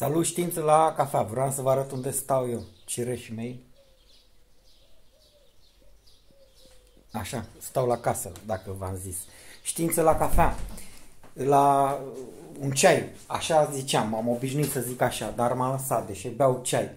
Salut, știință la cafea. Vreau să vă arăt unde stau eu, cireșii mei. Așa, stau la casă, dacă v-am zis. Știință la cafea. La un ceai, așa ziceam, m-am obișnuit să zic așa, dar m-am lăsat, deși beau ceai.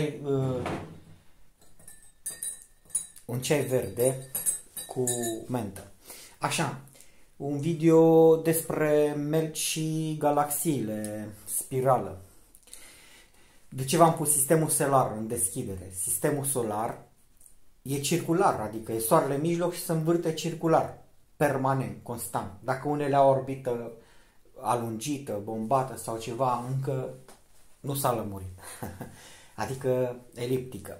Un ceai verde cu mentă. Așa, un video despre melci și galaxiile, spirală. De ce v-am pus sistemul solar în deschidere? Sistemul solar e circular, adică e soarele în mijloc și se învârte circular, permanent, constant. Dacă unele au orbită alungită, bombată sau ceva, încă nu s-a lămurit. Adică eliptică.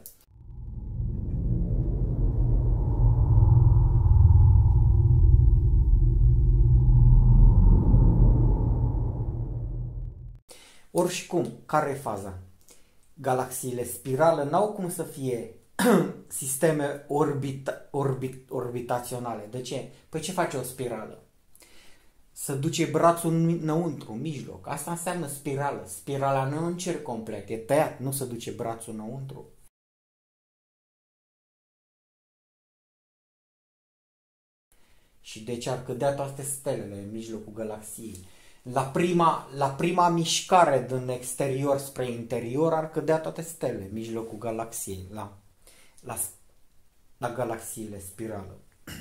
Oricum, care e faza? Galaxiile spirală n-au cum să fie sisteme orbitaționale. De ce? Păi ce face o spirală? Să duce brațul înăuntru, în mijloc. Asta înseamnă spirală. Spirala nu e un cerc complet, e tăiat, nu se duce brațul înăuntru. Și deci ar cădea toate stelele în mijlocul galaxiei. La prima mișcare din exterior spre interior ar cădea toate stelele în mijlocul galaxiei, la galaxiile spirală.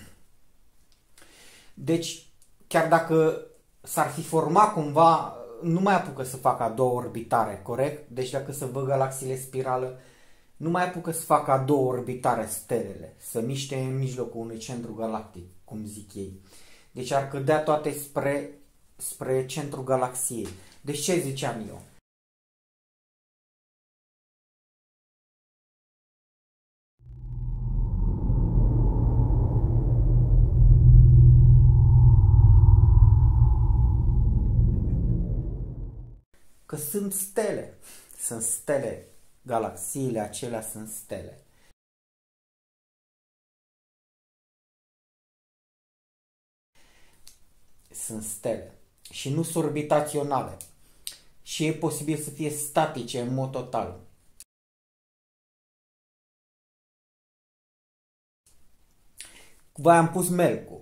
Deci, chiar dacă s-ar fi format cumva, nu mai apucă să facă a doua orbitare, corect? Deci dacă se văd galaxiile spirală, nu mai apucă să facă a doua orbitare stelele, să miște în mijlocul unui centru galactic, cum zic ei. Deci ar cădea toate spre centrul galaxiei. Deci ce ziceam eu? Că sunt stele. Sunt stele. Galaxiile acelea sunt stele. Sunt stele. Și nu sunt orbitaționale. Și e posibil să fie statice în mod total. V-am pus melcul.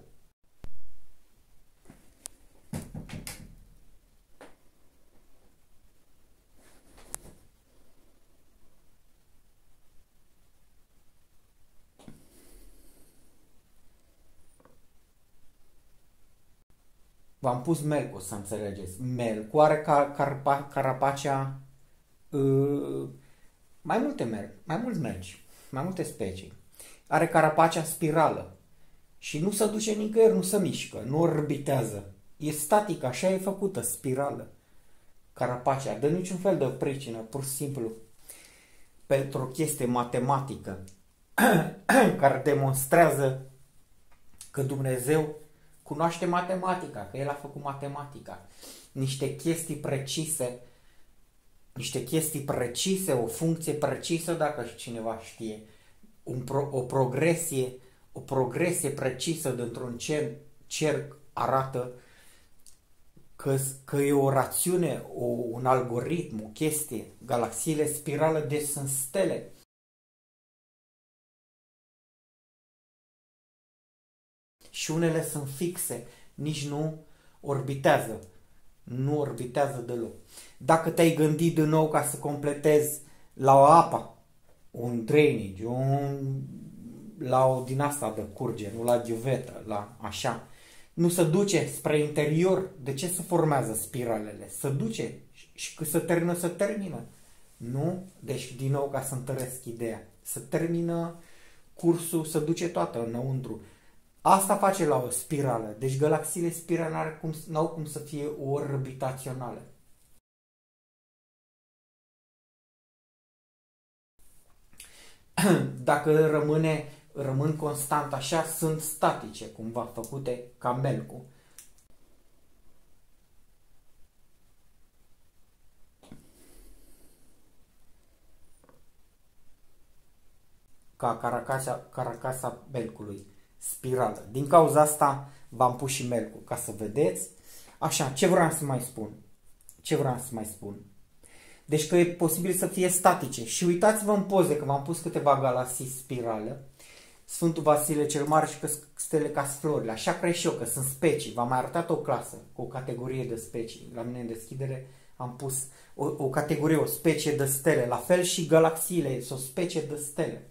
V-am pus melcul, să înțelegeți. Melcul are carapacea mai mulți melci, mai multe specii. Are carapacea spirală și nu se duce nicăieri, nu se mișcă, nu orbitează. E statică, așa e făcută, spirală. Carapacea, dă niciun fel de pricină, pur și simplu pentru o chestie matematică care demonstrează că Dumnezeu cunoaște matematica, că El a făcut matematica. Niște chestii precise, o funcție precisă, dacă cineva știe, o progresie precisă dintr-un cerc arată că e o rațiune, un algoritm, o chestie. Galaxiile spirală, deci sunt stele. Și unele sunt fixe, nici nu orbitează. Nu orbitează deloc. Dacă te-ai gândit din nou ca să completezi la o apă, un drainage, la o din asta de curge, nu la ghiuvetă, la așa, nu se duce spre interior, de ce se formează spiralele? Se duce și când se termină. Nu? Deci, din nou, ca să întăresc ideea, se termină cursul, se duce toată înăuntru. Asta face la o spirală. Deci galaxiile spirale n-au cum să fie orbitaționale. Dacă rămân constant așa, sunt statice, cumva făcute ca melcul. Ca caracasa melcului. Spirală. Din cauza asta v-am pus și melcul, ca să vedeți. Așa, ce vreau să mai spun? Deci că e posibil să fie statice. Și uitați-vă în poze că v-am pus câteva galaxii spirale. Sfântul Vasile cel Mare și că stele ca florile. Așa cred și eu că sunt specii. V-am mai arătat o clasă cu o categorie de specii. La mine în deschidere am pus o categorie, o specie de stele. La fel și galaxiile, sunt o specie de stele.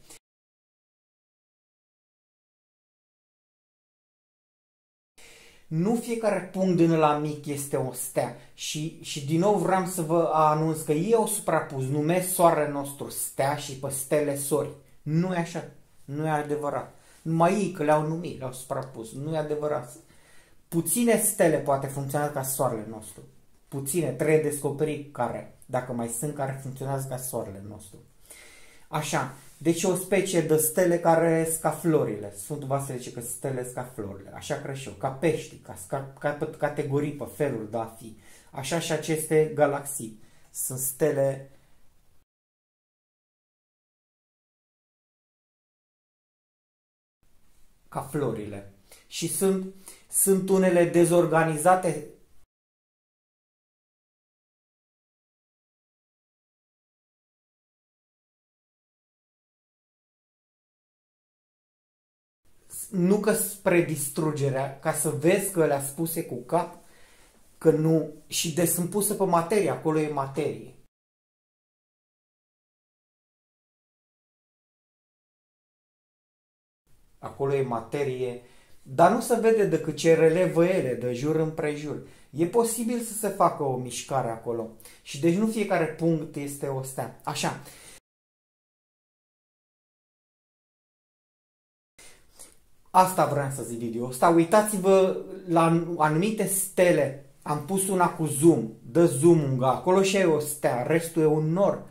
Nu fiecare punct din ăla mic este o stea. Și din nou vreau să vă anunț că ei au suprapus, numesc soarele nostru stea și pe stele sori. Nu e așa. Nu e adevărat. Numai ei că le-au numit, le-au suprapus. Nu e adevărat. Puține stele poate funcționa ca soarele nostru. Puține, trebuie descoperit care. Dacă mai sunt care funcționează ca soarele nostru. Așa. Deci o specie de stele care sunt ca florile. Sfântul Vasile zice că stele sunt ca florile. Așa cred și eu. Ca pești, ca categorii, pe feluri de a fi. Așa și aceste galaxii. Sunt stele ca florile. Și sunt unele dezorganizate. Nu că spre distrugerea, ca să vezi că le-a spuse cu cap, că nu, și de sunt puse pe materie, acolo e materie. Acolo e materie, dar nu se vede decât ce relevă ele, de jur împrejur. E posibil să se facă o mișcare acolo. Și deci nu fiecare punct este o stea. Așa. Asta vreau să zic video ăsta. Uitați-vă la anumite stele. Am pus una cu zoom. Dă zoom acolo și e o stea. Restul e un nor.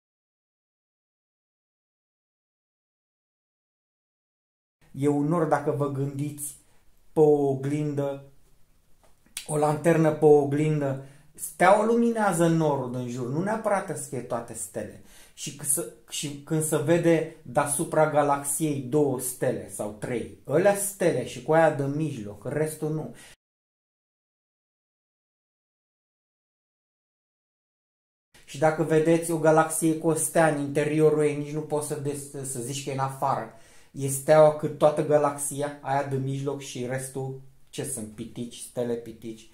E un nor dacă vă gândiți pe o oglindă, o lanternă pe o oglindă. Steaua luminează norul din jur. Nu neapărat să fie toate stele. Și când se vede deasupra galaxiei două stele sau trei, ălea stele și cu aia de mijloc, restul nu. Și dacă vedeți o galaxie cu o stea în interiorul ei, nici nu poți să zici că e în afară. E steaua cât toată galaxia, aia de mijloc și restul, ce sunt? Pitici, stele pitici.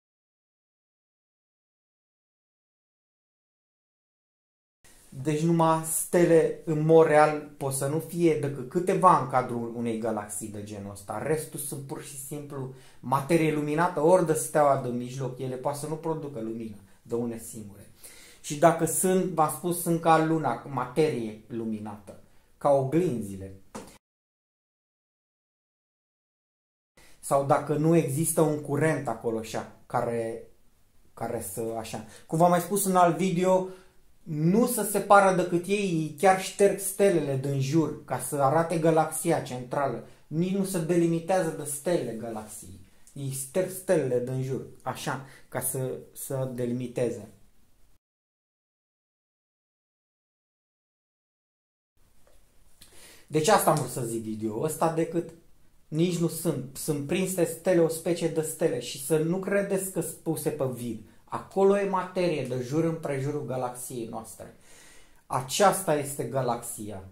Deci numai stele în mod real pot să nu fie decât câteva în cadrul unei galaxii de genul ăsta. Restul sunt pur și simplu materie luminată, ori de steaua de mijloc, ele poate să nu producă lumină de une singure. Și dacă sunt, v-am spus, sunt ca luna, materie luminată, ca oglinzile. Sau dacă nu există un curent acolo așa, care să așa. Cum v-am mai spus în alt video, nu se separă decât ei, chiar șterg stelele din jur ca să arate galaxia centrală. Nici nu se delimitează de stelele galaxiei. Ei șterg stelele din jur, așa, ca să delimiteze. Deci asta am vrut să zic video ăsta, decât nici nu sunt prinse stele, o specie de stele și să nu credeți că sunt puse pe vid. Acolo e materie de jur împrejurul galaxiei noastre. Aceasta este galaxia.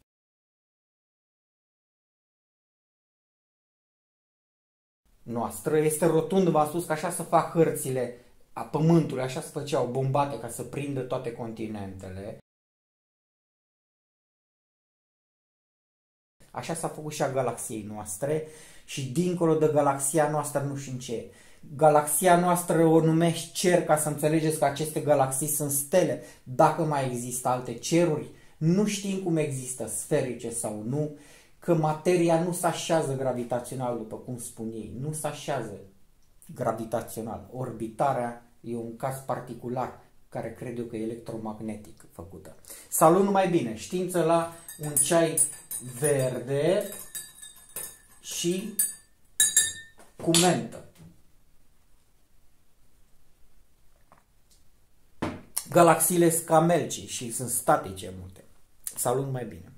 Noastră este rotundă, v-am spus că așa se fac hărțile a Pământului, așa se făceau bombate ca să prindă toate continentele. Așa s-a făcut și a galaxiei noastre și dincolo de galaxia noastră nu știu în ce. Galaxia noastră o numești cer ca să înțelegeți că aceste galaxii sunt stele. Dacă mai există alte ceruri, nu știm cum există, sferice sau nu, că materia nu se așează gravitațional, după cum spun ei. Nu se așează gravitațional. Orbitarea e un caz particular care cred eu că e electromagnetic făcută. Salut, numai bine! Știință la un ceai verde și cu mentă. Galaxiile sunt camelci și sunt statice multe. Salut, numai bine!